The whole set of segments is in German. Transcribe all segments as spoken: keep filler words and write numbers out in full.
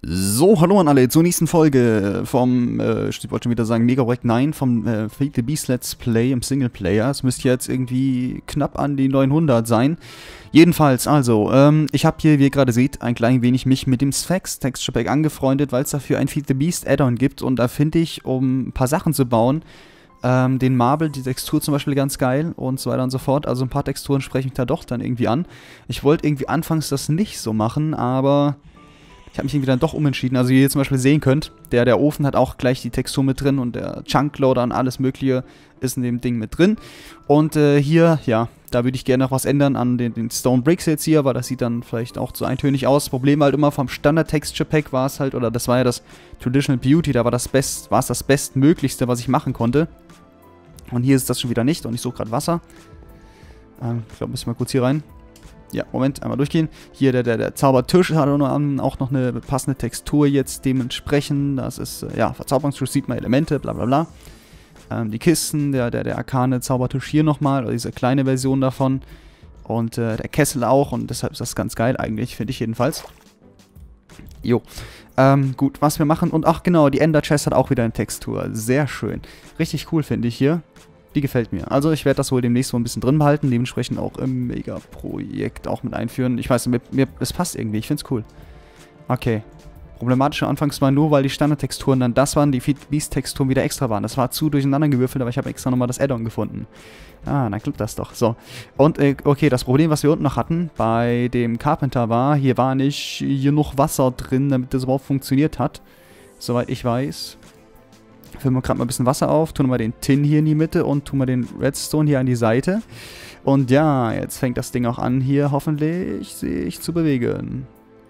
So, hallo an alle zur nächsten Folge vom, äh, ich wollte schon wieder sagen, Mega Projekt neun vom äh, Feed the Beast Let's Play im Singleplayer. Es müsste jetzt irgendwie knapp an die neunhundert sein. Jedenfalls, also, ähm, ich habe hier, wie ihr gerade seht, ein klein wenig mich mit dem Sphex Texture Pack angefreundet, weil es dafür ein Feed the Beast Add-on gibt. Und da finde ich, um ein paar Sachen zu bauen, ähm, den Marble, die Textur zum Beispiel ganz geil und so weiter und so fort. Also ein paar Texturen sprechen mich da doch dann irgendwie an. Ich wollte irgendwie anfangs das nicht so machen, aber ich habe mich irgendwie dann doch umentschieden. Also wie ihr zum Beispiel sehen könnt, der, der Ofen hat auch gleich die Textur mit drin und der Chunkloader und alles mögliche ist in dem Ding mit drin. Und äh, hier, ja, da würde ich gerne noch was ändern an den, den Stone Bricks jetzt hier, weil das sieht dann vielleicht auch zu eintönig aus. Das Problem halt immer vom Standard Texture Pack war es halt, oder das war ja das Traditional Beauty, da war das Best, war es das Bestmöglichste, was ich machen konnte. Und hier ist das schon wieder nicht und ich suche gerade Wasser. Ähm, ich glaube, müssen wir mal kurz hier rein. Ja, Moment, einmal durchgehen. Hier der, der, der Zaubertisch hat auch noch eine passende Textur jetzt dementsprechend. Das ist, ja, Verzauberungstisch sieht man Elemente, bla bla bla. Ähm, die Kisten, der, der, der arkane Zaubertisch hier nochmal, oder diese kleine Version davon. Und äh, der Kessel auch und deshalb ist das ganz geil eigentlich, finde ich jedenfalls. Jo. Ähm, gut, was wir machen. Und ach genau, die Ender Chest hat auch wieder eine Textur. Sehr schön. Richtig cool, finde ich hier. Die gefällt mir. Also ich werde das wohl demnächst so ein bisschen drin behalten, dementsprechend auch im Mega-Projekt auch mit einführen. Ich weiß, mir, mir es passt irgendwie, ich finde es cool. Okay. Problematische anfangs war nur, weil die Standardtexturen dann das waren, die Feed Beast Texturen wieder extra waren. Das war zu durcheinander gewürfelt, aber ich habe extra nochmal das Add-on gefunden. Ah, dann klappt das doch. So. Und, äh, okay, das Problem, was wir unten noch hatten bei dem Carpenter war, hier war nicht genug Wasser drin, damit das überhaupt funktioniert hat. Soweit ich weiß. Füllen wir gerade mal ein bisschen Wasser auf, tun wir den Tin hier in die Mitte und tun wir den Redstone hier an die Seite. Und ja, jetzt fängt das Ding auch an, hier hoffentlich sich zu bewegen.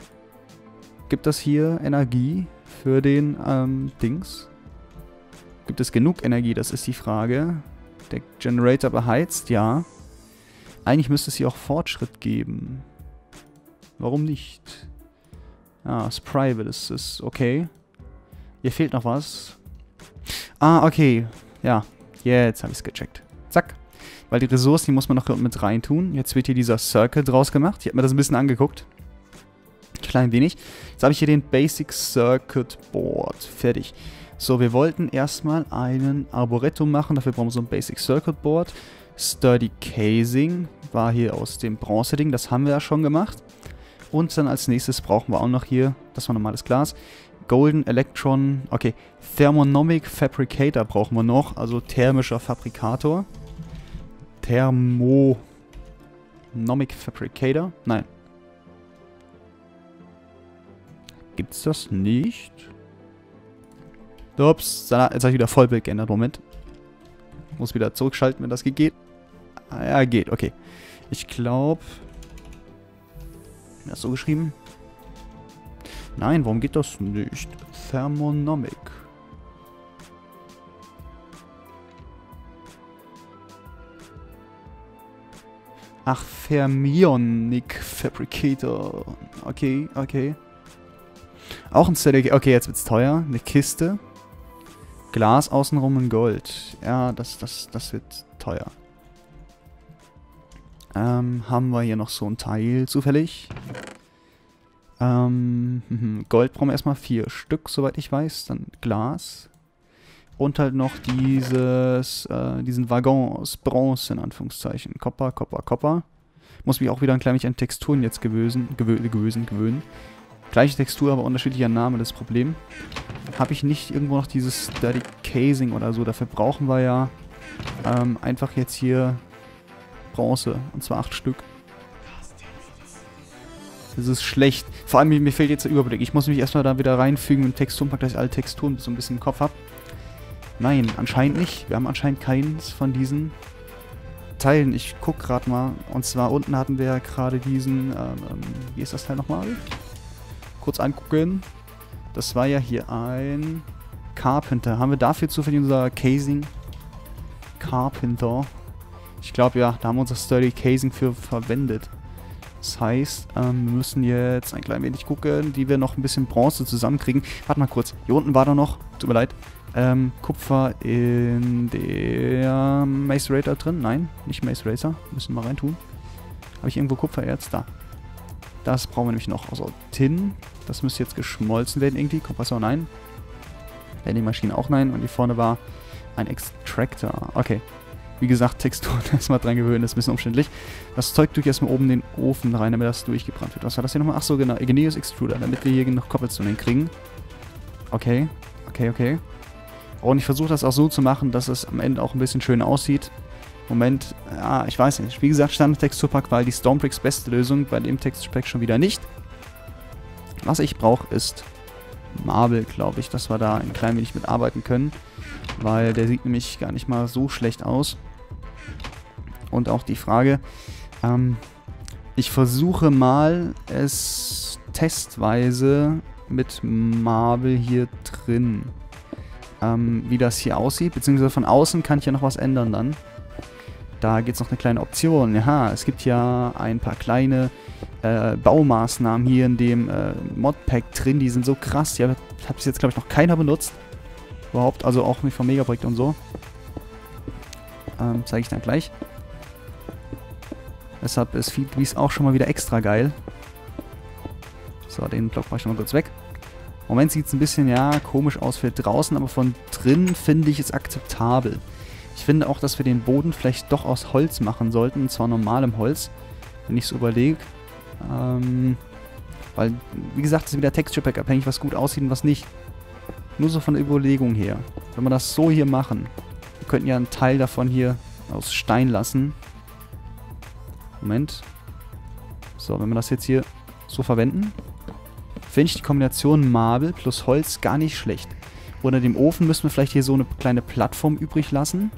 Gibt es hier Energie für den ähm, Dings? Gibt es genug Energie? Das ist die Frage. Der Generator beheizt, ja. Eigentlich müsste es hier auch Fortschritt geben. Warum nicht? Ah, ist private, das ist okay. Hier fehlt noch was. Ah, okay. Ja, jetzt habe ich es gecheckt. Zack. Weil die Ressourcen, die muss man noch mit rein tun. Jetzt wird hier dieser Circle draus gemacht. Ich habe mir das ein bisschen angeguckt. Klein wenig. Jetzt habe ich hier den Basic Circuit Board. Fertig. So, wir wollten erstmal einen Arboretum machen. Dafür brauchen wir so ein Basic Circuit Board. Sturdy Casing war hier aus dem Bronze-Ding. Das haben wir ja schon gemacht. Und dann als nächstes brauchen wir auch noch hier, das war normales Glas, Golden Electron, okay, Thermonomic Fabricator brauchen wir noch, also thermischer Fabrikator. Thermonomic Fabricator? Nein. Gibt's das nicht? Ups, jetzt habe ich wieder Vollbild geändert, Moment. Muss wieder zurückschalten, wenn das geht. Ah, ja, geht, okay. Ich glaube... Das so geschrieben? Nein, warum geht das nicht? Thermonomic. Ach, Thermionic Fabricator. Okay, okay. Auch ein Steady. Okay, jetzt wird's teuer. Eine Kiste. Glas außenrum in Gold. Ja, das, das, das wird teuer. Ähm, haben wir hier noch so ein Teil zufällig? Ähm, Gold brauchen wir erstmal vier Stück, soweit ich weiß. Dann Glas. Und halt noch dieses, äh, diesen Waggon aus Bronze, in Anführungszeichen. Copper, Copper, Copper. Muss mich auch wieder ein klein wenig an Texturen jetzt gewösen, gewö gewösen, gewöhnen. Gleiche Textur, aber unterschiedlicher Name, das Problem. Habe ich nicht irgendwo noch dieses Sturdy Casing oder so? Dafür brauchen wir ja ähm, einfach jetzt hier Bronze. Und zwar acht Stück. Das ist schlecht. Vor allem, mir fehlt jetzt der Überblick. Ich muss mich erstmal da wieder reinfügen im Texturenpack, dass ich alle Texturen so ein bisschen im Kopf habe. Nein, anscheinend nicht. Wir haben anscheinend keins von diesen Teilen. Ich gucke gerade mal. Und zwar unten hatten wir ja gerade diesen, ähm, wie ist das Teil nochmal? Kurz angucken. Das war ja hier ein Carpenter. Haben wir dafür zufällig unser Casing? Carpenter. Ich glaube ja, da haben wir unser Sturdy Casing für verwendet. Das heißt, ähm, wir müssen jetzt ein klein wenig gucken, wie wir noch ein bisschen Bronze zusammenkriegen. Warte mal kurz. Hier unten war doch noch, tut mir leid, ähm, Kupfer in der Mace Racer drin. Nein, nicht Mace Racer. Müssen wir mal reintun. Habe ich irgendwo Kupfererz? Da. Das brauchen wir nämlich noch. Also Tin. Das müsste jetzt geschmolzen werden irgendwie. Kompressor nein. Landing-Maschine auch nein. Und hier vorne war ein Extractor. Okay. Wie gesagt, Texturen erstmal dran gewöhnen, das ist ein bisschen umständlich. Das Zeug tue ich erstmal oben in den Ofen rein, damit das durchgebrannt wird. Was war das hier nochmal? Achso, genau. Igneous Extruder, damit wir hier noch Cobblestone hinkriegen. Okay. Okay, okay. Und ich versuche das auch so zu machen, dass es am Ende auch ein bisschen schön aussieht. Moment, ja, ich weiß nicht. Wie gesagt, Standard-Texturpack war die Stormbricks beste Lösung, bei dem Texturpack schon wieder nicht. Was ich brauche, ist Marble, glaube ich, dass wir da ein klein wenig mitarbeiten können. Weil der sieht nämlich gar nicht mal so schlecht aus. Und auch die Frage, ähm, ich versuche mal es testweise mit Marble hier drin, ähm, wie das hier aussieht. Beziehungsweise von außen kann ich ja noch was ändern dann. Da gibt es noch eine kleine Option. Ja, es gibt ja ein paar kleine äh, Baumaßnahmen hier in dem äh, Modpack drin. Die sind so krass. Die habe hab bis jetzt, glaube ich, noch keiner benutzt. Überhaupt, also auch nicht vom Megaprojekt und so. Ähm, zeige ich dann gleich. Deshalb ist Feedbeast auch schon mal wieder extra geil. So, den Block mache ich mal kurz weg. Im Moment sieht es ein bisschen, ja, komisch aus für draußen, aber von drin finde ich es akzeptabel. Ich finde auch, dass wir den Boden vielleicht doch aus Holz machen sollten, und zwar normalem Holz, wenn ich es überlege. Ähm, weil, wie gesagt, es ist wieder Texture Pack abhängig, was gut aussieht und was nicht. Nur so von der Überlegung her. Wenn wir das so hier machen, wir könnten ja einen Teil davon hier aus Stein lassen. Moment. So, wenn wir das jetzt hier so verwenden, finde ich die Kombination Marble plus Holz gar nicht schlecht. Unter dem Ofen müssen wir vielleicht hier so eine kleine Plattform übrig lassen.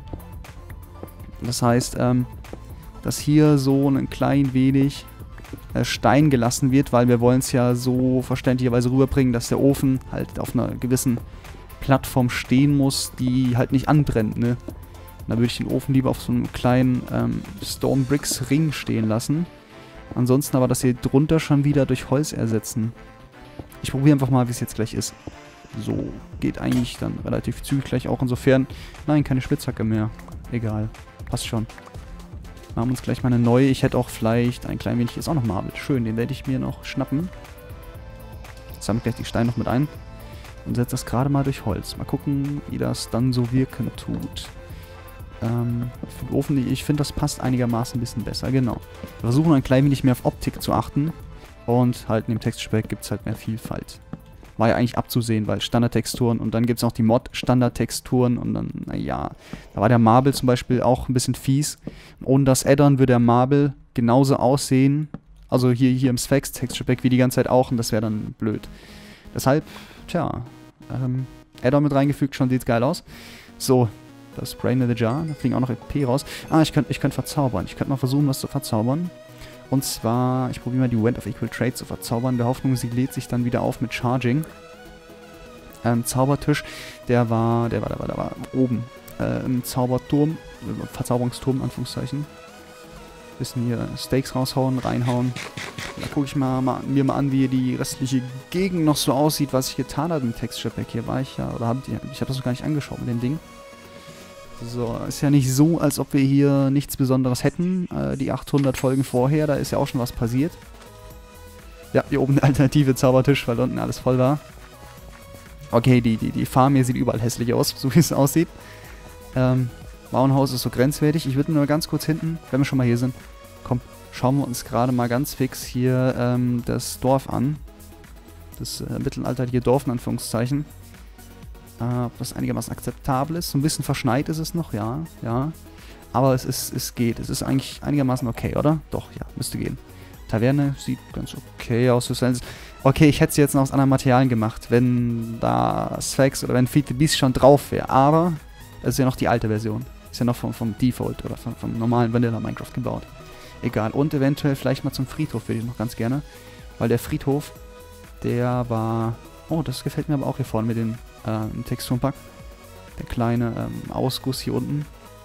Das heißt, ähm, dass hier so ein klein wenig äh, Stein gelassen wird, weil wir wollen es ja so verständlicherweise rüberbringen, dass der Ofen halt auf einer gewissen Plattform stehen muss, die halt nicht anbrennt, ne? Da würde ich den Ofen lieber auf so einem kleinen ähm, Stone Bricks Ring stehen lassen. Ansonsten aber das hier drunter schon wieder durch Holz ersetzen. Ich probiere einfach mal, wie es jetzt gleich ist. So, geht eigentlich dann relativ zügig gleich auch insofern. Nein, keine Spitzhacke mehr. Egal, passt schon. Wir haben uns gleich mal eine neue. Ich hätte auch vielleicht ein klein wenig, ist auch noch Marble. Schön, den werde ich mir noch schnappen. Jetzt haben wir gleich die Steine noch mit ein. Und setze das gerade mal durch Holz. Mal gucken, wie das dann so wirken tut. Ähm, für den Ofen, ich finde, das passt einigermaßen ein bisschen besser, genau. Wir versuchen ein klein wenig mehr auf Optik zu achten. Und halt in dem Texture Pack gibt es halt mehr Vielfalt. War ja eigentlich abzusehen, weil Standardtexturen und dann gibt es auch die Mod-Standardtexturen und dann, naja, da war der Marble zum Beispiel auch ein bisschen fies. Ohne das Add-on würde der Marble genauso aussehen, also hier, hier im Sphex Texture Pack wie die ganze Zeit auch und das wäre dann blöd. Deshalb, tja, ähm, Add-on mit reingefügt, schon sieht geil aus. So, das Brain in the Jar, da fliegen auch noch E P raus. Ah, ich könnte ich könnt verzaubern, ich könnte mal versuchen, was zu verzaubern. Und zwar, ich probiere mal die Wand of Equal Trade zu verzaubern. In der Hoffnung, sie lädt sich dann wieder auf mit Charging. Ähm, Zaubertisch, der war, der war, der war, der war oben. Äh, im Zauberturm, äh, Verzauberungsturm, in Anführungszeichen. Bisschen hier Steaks raushauen, reinhauen. Da gucke ich mal, mal, mir mal an, wie die restliche Gegend noch so aussieht, was ich getan habe im Texture Pack. Hier war ich ja, oder hab, ich habe das noch gar nicht angeschaut mit dem Ding. So, ist ja nicht so, als ob wir hier nichts Besonderes hätten. Äh, die achthundert Folgen vorher, da ist ja auch schon was passiert. Ja, hier oben eine alternative Zaubertisch, weil unten alles voll war. Okay, die, die, die Farm hier sieht überall hässlich aus, so wie es aussieht. Ähm, Bauernhaus ist so grenzwertig. Ich würde nur ganz kurz hinten, wenn wir schon mal hier sind, komm, schauen wir uns gerade mal ganz fix hier ähm, das Dorf an. Das äh, mittelalterliche Dorf in Anführungszeichen. Ob das einigermaßen akzeptabel ist. So ein bisschen verschneit ist es noch, ja, ja. Aber es ist, es geht. Es ist eigentlich einigermaßen okay, oder? Doch, ja, müsste gehen. Taverne sieht ganz okay aus. Okay, ich hätte es jetzt noch aus anderen Materialien gemacht, wenn da Sphex oder wenn Feed the Beast schon drauf wäre. Aber es ist ja noch die alte Version. Ist ja noch vom, vom Default oder vom, vom normalen Vanilla Minecraft gebaut. Egal. Und eventuell vielleicht mal zum Friedhof würde ich noch ganz gerne. Weil der Friedhof, der war... Oh, das gefällt mir aber auch hier vorne mit dem ähm, Texturenpack. Der kleine ähm, Ausguss hier unten.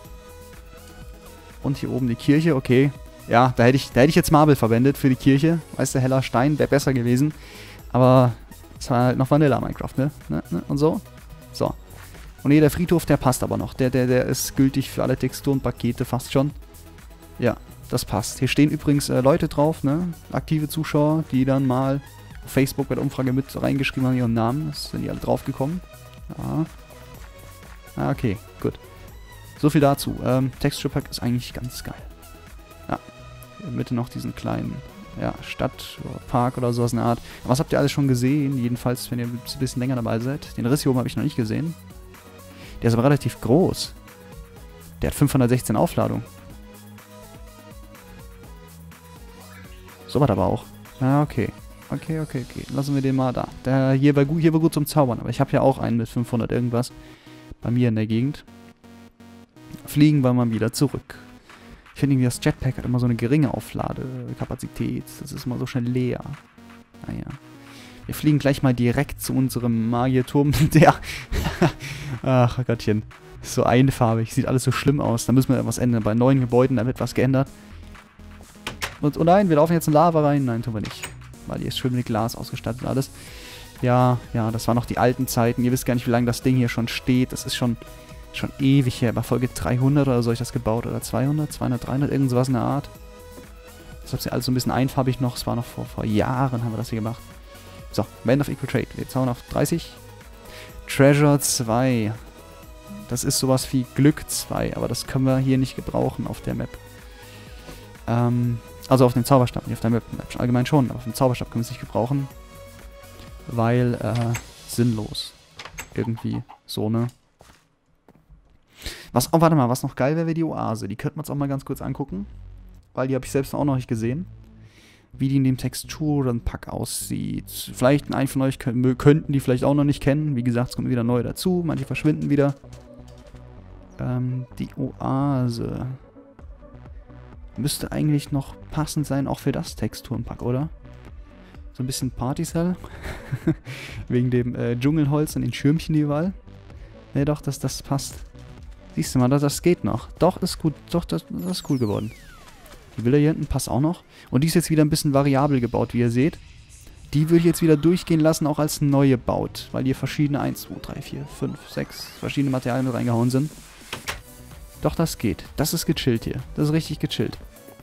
Und hier oben die Kirche, okay. Ja, da hätte ich, da hätte ich jetzt Marble verwendet für die Kirche. Weißt du, heller Stein, wäre besser gewesen. Aber es war halt noch Vanilla Minecraft, ne? ne? ne? Und so. So. Und hier der Friedhof, der passt aber noch. Der, der, der ist gültig für alle Texturenpakete fast schon. Ja, das passt. Hier stehen übrigens äh, Leute drauf, ne? Aktive Zuschauer, die dann mal Facebook bei der Umfrage mit reingeschrieben haben, ihren Namen. Das sind die alle drauf gekommen. Ja. Ah, okay, gut. So viel dazu. Ähm, Texture Pack ist eigentlich ganz geil. Ja. In der Mitte noch diesen kleinen, ja, Stadt oder Park oder sowas in der Art. Was habt ihr alles schon gesehen? Jedenfalls, wenn ihr ein bisschen länger dabei seid. Den Riss hier oben habe ich noch nicht gesehen. Der ist aber relativ groß. Der hat fünfhundertsechzehn Aufladung. So was aber auch. Ja, okay. Okay, okay, okay. Lassen wir den mal da. Der hier war gut, hier war gut zum Zaubern. Aber ich habe ja auch einen mit fünfhundert irgendwas. Bei mir in der Gegend. Fliegen wir mal wieder zurück. Ich finde irgendwie, das Jetpack hat immer so eine geringe Aufladekapazität. Das ist immer so schnell leer. Naja. Wir fliegen gleich mal direkt zu unserem Magierturm. Der. Ach Gottchen. Ist so einfarbig. Sieht alles so schlimm aus. Da müssen wir was ändern. Bei neuen Gebäuden, da wird was geändert. Und, oh nein, wir laufen jetzt in Lava rein. Nein, tun wir nicht. Weil hier ist schön mit Glas ausgestattet und alles. Ja, ja, das waren noch die alten Zeiten. Ihr wisst gar nicht, wie lange das Ding hier schon steht. Das ist schon, schon ewig her. Bei Folge dreihundert oder so habe ich das gebaut. Oder zweihundert, zweihundert, dreihundert, irgend sowas in der Art. Das ist ja alles so ein bisschen einfarbig noch. Es war noch vor, vor Jahren haben wir das hier gemacht. So, Band of Equal Trade. Wir zaubern auf dreißig. Treasure zwei. Das ist sowas wie Glück zwei, aber das können wir hier nicht gebrauchen auf der Map. Ähm, also auf dem Zauberstab, nicht auf der Map. Allgemein schon, aber auf dem Zauberstab können wir es nicht gebrauchen. Weil, äh, sinnlos. Irgendwie so, ne? Was, oh, warte mal, was noch geil wäre, wäre die Oase. Die könnten wir uns auch mal ganz kurz angucken. Weil die habe ich selbst auch noch nicht gesehen. Wie die in dem Texturenpack aussieht. Vielleicht ein von euch können, könnten die vielleicht auch noch nicht kennen. Wie gesagt, es kommt wieder neu dazu. Manche verschwinden wieder. Ähm, die Oase. Müsste eigentlich noch passend sein, auch für das Texturenpack, oder? So ein bisschen Partycell. Wegen dem äh, Dschungelholz und den Schirmchen überall. Ne, doch, das, das passt. Siehst du mal, das, das geht noch. Doch, ist gut. Doch, das, das ist cool geworden. Die Villa hier hinten passt auch noch. Und die ist jetzt wieder ein bisschen variabel gebaut, wie ihr seht. Die würde ich jetzt wieder durchgehen lassen, auch als neue baut. Weil hier verschiedene eins, zwei, drei, vier, fünf, sechs verschiedene Materialien mit reingehauen sind. Doch, das geht. Das ist gechillt hier. Das ist richtig gechillt.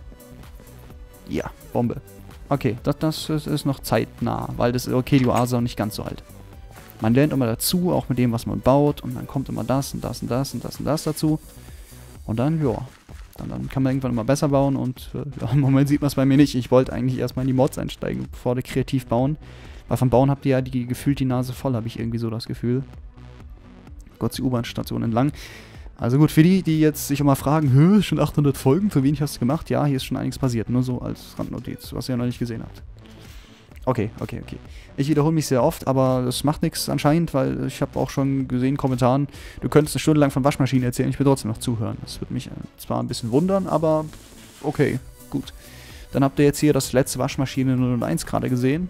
Ja, Bombe. Okay, das, das ist noch zeitnah. Weil das ist okay, die Oase auch nicht ganz so alt. Man lernt immer dazu, auch mit dem, was man baut. Und dann kommt immer das und das und das und das und das dazu. Und dann, ja... Dann, dann kann man irgendwann immer besser bauen und äh, ja, im Moment sieht man es bei mir nicht. Ich wollte eigentlich erstmal in die Mods einsteigen, bevor wir kreativ bauen. Weil vom Bauen habt ihr ja die, gefühlt die Nase voll, habe ich irgendwie so das Gefühl. Gott, die U-Bahn-Station entlang. Also gut, für die, die jetzt sich immer fragen, hä, schon achthundert Folgen, für wen hast du gemacht? Ja, hier ist schon einiges passiert, nur so als Randnotiz, was ihr noch nicht gesehen habt. Okay, okay, okay. Ich wiederhole mich sehr oft, aber das macht nichts anscheinend, weil ich habe auch schon gesehen in Kommentaren, du könntest eine Stunde lang von Waschmaschinen erzählen, ich will trotzdem noch zuhören. Das würde mich zwar ein bisschen wundern, aber okay, gut. Dann habt ihr jetzt hier das letzte Waschmaschine null null eins gerade gesehen.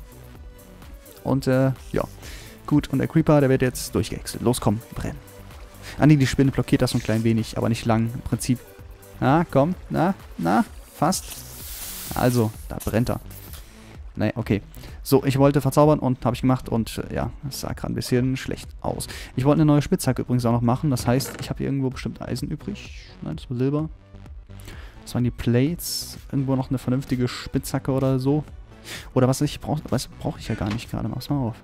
Und, äh, ja. Gut, und der Creeper, der wird jetzt durchgehäckselt. Los, komm, brennen. Ah, nee, die Spinne blockiert das so ein klein wenig, aber nicht lang, im Prinzip. Na, komm, na, na, fast. Also, da brennt er. Nee, okay. So, ich wollte verzaubern und habe ich gemacht und äh, ja, das sah gerade ein bisschen schlecht aus. Ich wollte eine neue Spitzhacke übrigens auch noch machen. Das heißt, ich habe hier irgendwo bestimmt Eisen übrig. Nein, das war Silber. Das waren die Plates. Irgendwo noch eine vernünftige Spitzhacke oder so. Oder was ich brauche, was brauche ich ja gar nicht gerade. Mach's mal auf.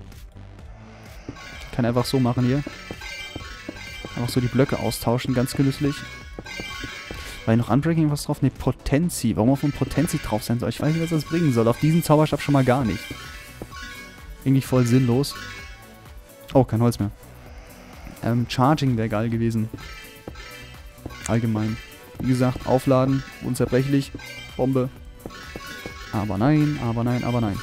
Ich kann einfach so machen hier. Einfach so die Blöcke austauschen, ganz genüsslich. War hier noch Unbreaking was drauf? Ne, Potenzi. Warum auf dem Potenzi drauf sein soll? Ich weiß nicht, was das bringen soll. Auf diesen Zauberstab schon mal gar nicht. Irgendwie voll sinnlos. Oh, kein Holz mehr. Ähm, Charging wäre geil gewesen. Allgemein. Wie gesagt, aufladen, unzerbrechlich. Bombe. Aber nein, aber nein, aber nein.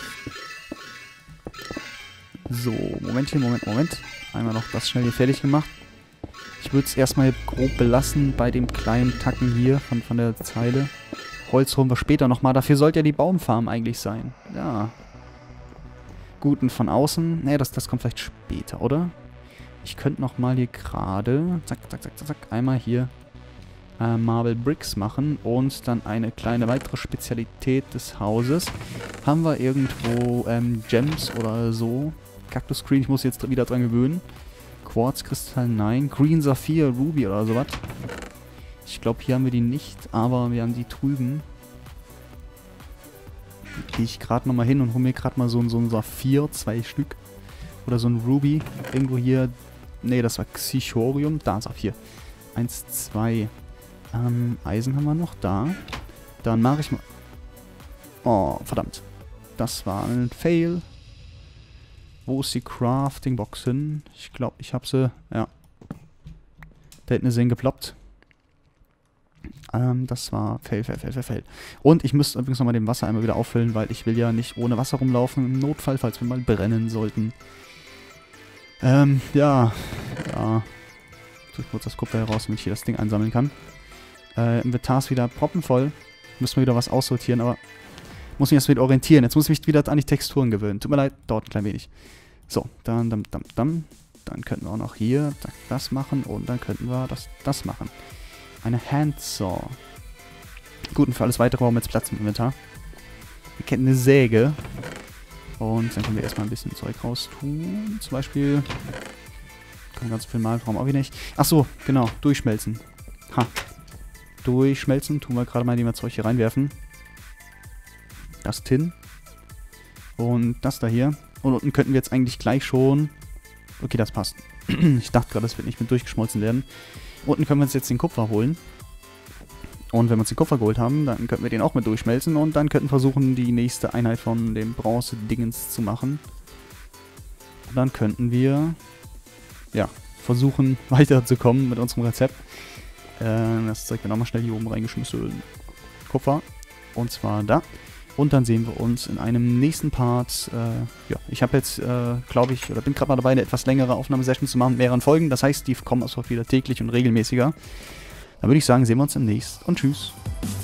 So, Momentchen, Moment, Moment. Einmal noch das schnell hier fertig gemacht. Ich würde es erstmal grob belassen bei dem kleinen Tacken hier von, von der Zeile. Holz holen wir später nochmal. Dafür sollte ja die Baumfarm eigentlich sein. Ja. Gut, und von außen... Ne, das, das kommt vielleicht später, oder? Ich könnte nochmal hier gerade... Zack, zack, zack, zack, zack. Einmal hier äh, Marble Bricks machen. Und dann eine kleine weitere Spezialität des Hauses. Haben wir irgendwo ähm, Gems oder so. Cactus Screen, ich muss jetzt wieder dran gewöhnen. Quarzkristall, nein. Green Saphir, Ruby oder sowas. Ich glaube, hier haben wir die nicht, aber wir haben die drüben. gehe ich gerade nochmal hin und hole mir gerade mal so ein, so ein Saphir, zwei Stück. Oder so ein Ruby. Irgendwo hier. Ne, das war Xychorium. Da, Saphir. Eins, zwei. Ähm, Eisen haben wir noch. Da. Dann mache ich mal... Oh, verdammt. Das war ein Fail. Wo ist die Crafting-Box hin? Ich glaube, ich habe sie... Ja. Da hinten ist sie hingeploppt. Ähm, das war Fail, Fail, Fail, Fail, Fail. Und ich müsste übrigens nochmal den Wassereimer wieder auffüllen, weil ich will ja nicht ohne Wasser rumlaufen. Im Notfall, falls wir mal brennen sollten. Ähm, ja. Ja. Ich kurz das Kupfer heraus, damit ich hier das Ding einsammeln kann. Äh, Inventar ist wieder proppenvoll. Müssen wir wieder was aussortieren, aber muss mich erst wieder orientieren. Jetzt muss ich mich wieder an die Texturen gewöhnen. Tut mir leid, dauert ein klein wenig. So, dann, dann, dann, dann. Dann könnten wir auch noch hier das machen und dann könnten wir das, das machen. Eine Handsaw. Gut, und für alles weitere brauchen wir jetzt Platz im Inventar. Wir kennen eine Säge. Und dann können wir erstmal ein bisschen Zeug raus tun. Zum Beispiel... Kann ganz viel mal, warum auch wieder nicht. Achso, genau, durchschmelzen. Ha. Durchschmelzen tun wir gerade mal, indem wir Zeug hier reinwerfen. Das Tin. Und das da hier. Und unten könnten wir jetzt eigentlich gleich schon... Okay, das passt. Ich dachte gerade, das wird nicht mit durchgeschmolzen werden. Unten können wir uns jetzt den Kupfer holen. Und wenn wir uns den Kupfer geholt haben, dann könnten wir den auch mit durchschmelzen. Und dann könnten wir versuchen, die nächste Einheit von dem Bronze-Dingens zu machen. Und dann könnten wir... Ja, versuchen weiterzukommen mit unserem Rezept. Äh, das Zeug wird nochmal schnell hier oben reingeschmissen. Kupfer. Und zwar da. Und dann sehen wir uns in einem nächsten Part. Äh, ja, ich habe jetzt, äh, glaube ich, oder bin gerade mal dabei, eine etwas längere Aufnahmesession zu machen mit mehreren Folgen. Das heißt, die kommen auch wieder täglich und regelmäßiger. Dann würde ich sagen, sehen wir uns im nächsten und tschüss.